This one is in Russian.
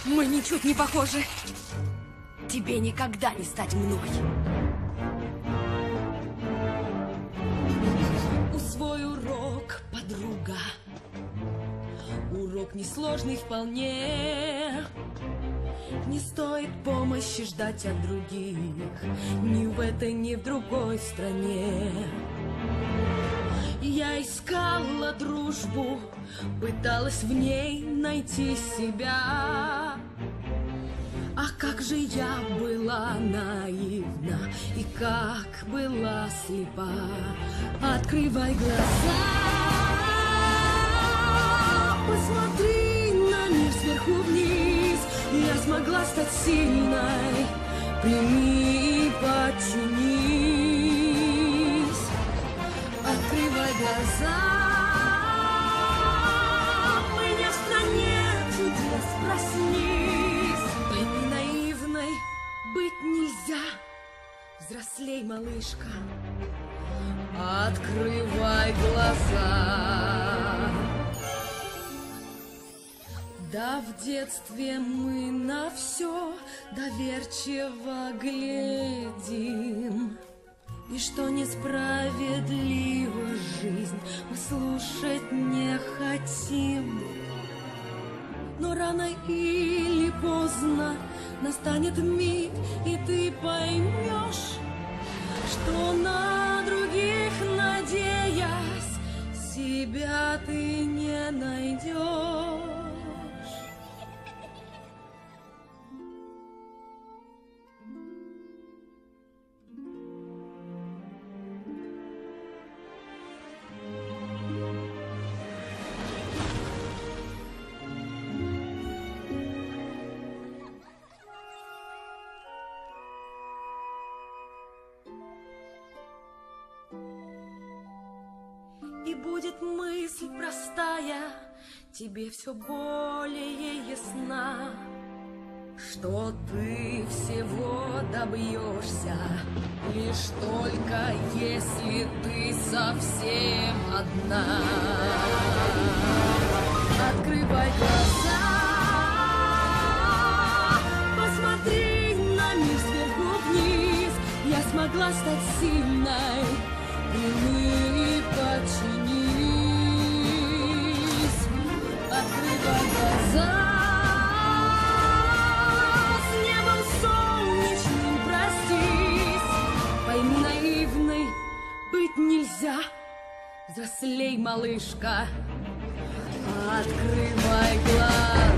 Мы ничуть не похожи. Тебе никогда не стать мной. Усвой урок, подруга. Урок несложный вполне. Не стоит помощи ждать от других. Ни в этой, ни в другой стране. Я искала дружбу, пыталась в ней найти себя. Ах, как же я была наивна и как была слепа. Открывай глаза, посмотри на мир сверху вниз. Я смогла стать сильной, прими и подчинись. Открывай глаза, мы не в стране чудес, проснись. Пойми, наивной быть нельзя, взрослей, малышка. Открывай глаза. Да, в детстве мы на все доверчиво глядим, и что несправедлива жизнь, мы слушать не хотим. Но рано или поздно настанет миг, и ты поймешь, что на других надеясь, себя ты не найдешь. И будет мысль простая, тебе все более ясна, что ты всего добьешься, лишь только если ты совсем одна. Открывай глаза, посмотри на мир сверху вниз. Я смогла стать сильной, прими и подчинись. Открывай глаза, с небом солнечным простись. Пойми, наивной быть нельзя, взрослей, малышка. Открывай глаза.